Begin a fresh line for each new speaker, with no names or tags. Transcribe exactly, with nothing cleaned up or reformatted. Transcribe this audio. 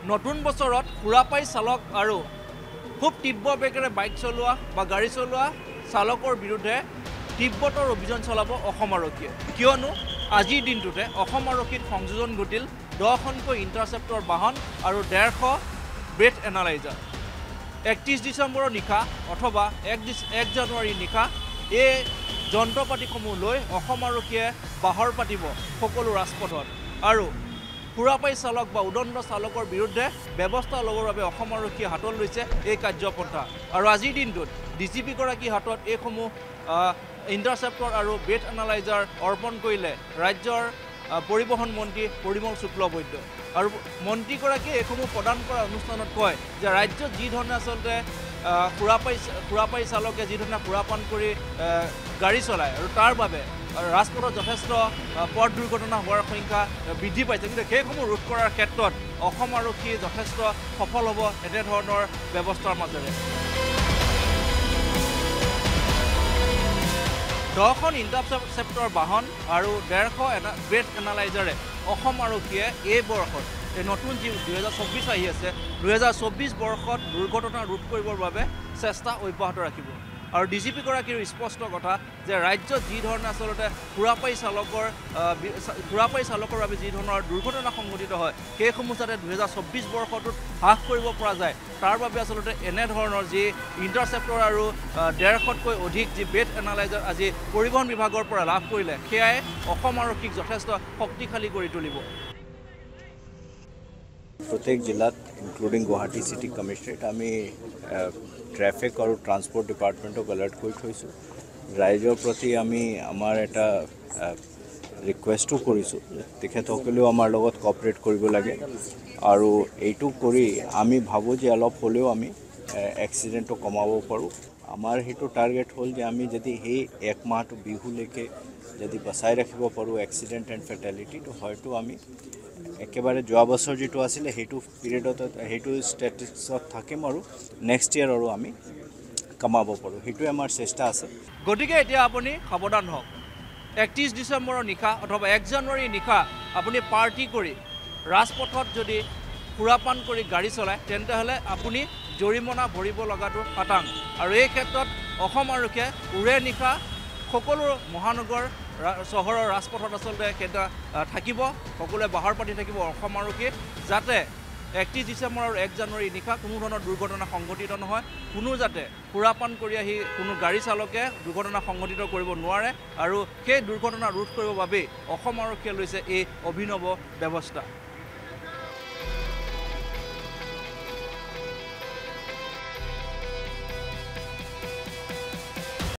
নতুন বছৰত খুৰাপাই চালক আৰু খুব তীব্ৰ বেগেৰে বাইক চলোৱা বা গাড়ী চলোৱা চালকৰ বিৰুদ্ধে তীব্ৰতৰ অভিযান চলাব অসম আৰক্ষীয়ে কিয়নো আজিৰ দিনটোতে অসম আৰক্ষীত সংযোজন ঘটিল দহখনকৈ ইণ্টাৰচেপ্টৰ বাহন আৰু ডেৰশ ব্ৰেথ এনালাইজাৰ একত্ৰিছ ডিচেম্বৰৰ নিশা অথবা এক এক জানুৱাৰীৰ নিশা এই যন্ত্ৰপাতিসমূহ লৈ অসম আৰক্ষীয়ে বাহৰ পাতিব সকলো ৰাজপথত আৰু খুৰাপাই চালক বা উদণ্ড চালকৰ বিৰুদ্ধে ব্যৱস্থা ল'বৰ বাবে অসম আৰক্ষীয়ে হাতত লৈছে এই কাৰ্যপন্থা আৰু আজিৰ দিনটোত ডি জি পিগৰাকীৰ হাতত এইসমূহ ইণ্টাৰচেপ্টৰ আৰু ব্ৰেথ এনালাইজাৰ অৰ্পণ কৰিলে ৰাজ্যৰ পৰিবহণ মন্ত্ৰী পৰিমল শুক্লবৈদ্য আৰু মন্ত্ৰীগৰাকীয়ে এইসমূহ প্ৰদান কৰা অনুষ্ঠানত কয় যে ৰাজ্যত যি ধৰণে আচলতে খুৰাপাই খুৰাপাই চালকে যি ধৰণে খুৰাপান কৰি গাড়ী চলায় আৰু তাৰ বাবে ৰাজপথত যথেষ্ট পথ দুৰ্ঘটনা হোৱাৰ সংখ্যা বৃদ্ধি পাইছে কিন্তু সেইসমূহ ৰোধ কৰাৰ ক্ষেত্ৰত অসম আৰক্ষী যথেষ্ট সফল হ'ব এনেধৰণৰ ব্যৱস্থাৰ মাজেৰে দহখন ইণ্টাৰচেপ্টৰ বাহন আৰু ডেৰশ এনা ব্ৰেথ এনালাইজাৰে অসম আৰক্ষীয়ে এই বৰ্ষত এই নতুন যি দুহেজাৰ চৌব্বিছ আহি আছে দুহেজাৰ চৌব্বিছ বৰ্ষত দুৰ্ঘটনা ৰোধ কৰিবৰ বাবে চেষ্টা অব্যাহত ৰাখিব আৰু ডি জি পিগৰাকীৰ স্পষ্ট কথা যে ৰাজ্যত যি ধৰণে আচলতে খুৰাপাই চালকৰ খুৰাপাই চালকৰ বাবে যি ধৰণৰ দুৰ্ঘটনা সংঘটিত হয় সেইসমূহ যাতে দুহেজাৰ চৌব্বিছ বৰ্ষটোত হ্ৰাস কৰিব পৰা যায় তাৰ বাবে আচলতে এনেধৰণৰ যি ইণ্টাৰচেপ্টৰ আৰু ডেৰশতকৈ অধিক যি ব্ৰেথ এনালাইজাৰ আজি পৰিবহণ বিভাগৰ পৰা লাভ কৰিলে সেয়াই অসম আৰক্ষীক যথেষ্ট শক্তিশালী কৰি তুলিব
প্ৰত্যেক জিলাত ইনক্লুডিং গুৱাহাটী চিটি কমিশনাৰেট আমি ট্ৰেফিক আৰু ট্ৰান্সপৰ্ট ডিপাৰ্টমেণ্টক এলাৰ্ট কৰি থৈছোঁ ৰাইজৰ প্ৰতি আমি আমাৰ এটা ৰিকুৱেষ্টো কৰিছোঁ তেখেতসকলেও আমাৰ লগত কঅপাৰেট কৰিব লাগে আৰু এইটো কৰি আমি ভাবোঁ যে অলপ হ'লেও আমি এক্সিডেণ্টটো কমাব পাৰোঁ আমাৰ সেইটো টাৰ্গেট হ'ল যে আমি যদি সেই এক মাহটো বিহুলৈকে যদি বচাই ৰাখিব পাৰোঁ এক্সিডেণ্ট এণ্ড ফেটেলিটি তো হয়তো আমি একেবাৰে যোৱা বছৰ যিটো আছিলে সেইটো পিৰিয়ডত সেইটো ষ্টেটিষ্টিক্সত থাকিম আৰু নেক্সট ইয়েৰ আৰু আমি কমাব পাৰোঁ সেইটোৱে আমাৰ চেষ্টা আছে
গতিকে এতিয়া আপুনি সাৱধান হওক একত্ৰিছ ডিচেম্বৰৰ নিশা অথবা এক জানুৱাৰীৰ নিশা আপুনি পাৰ্টি কৰি ৰাজপথত যদি সুৰাপান কৰি গাড়ী চলায় তেন্তে হ'লে আপুনি জৰিমনা ভৰিব লগাটো খাটাং আৰু এই ক্ষেত্ৰত অসম আৰক্ষীয়ে উৰে নিশা সকলো মহানগৰ চহৰৰ ৰাজপথত আচলতে কেইটা থাকিব সকলোৱে বাহৰ পাতি থাকিব অসম আৰক্ষী যাতে একত্ৰিছ ডিচেম্বৰ আৰু এক জানুৱাৰীৰ নিশা কোনো ধৰণৰ দুৰ্ঘটনা সংঘটিত নহয় কোনো যাতে সুৰাপান কৰি আহি কোনো গাড়ী চালকে দুৰ্ঘটনা সংঘটিত কৰিব নোৱাৰে আৰু সেই দুৰ্ঘটনা ৰোধ কৰিবৰ বাবেই অসম আৰক্ষীয়ে লৈছে এই অভিনৱ ব্যৱস্থা